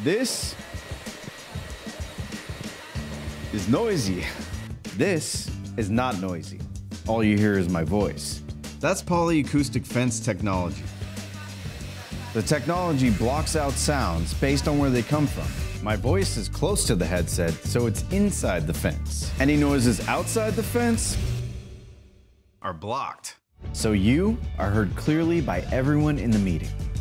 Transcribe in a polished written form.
This is noisy. This is not noisy. All you hear is my voice. That's polyacoustic fence technology. The technology blocks out sounds based on where they come from. My voice is close to the headset, so it's inside the fence. Any noises outside the fence are blocked. So you are heard clearly by everyone in the meeting.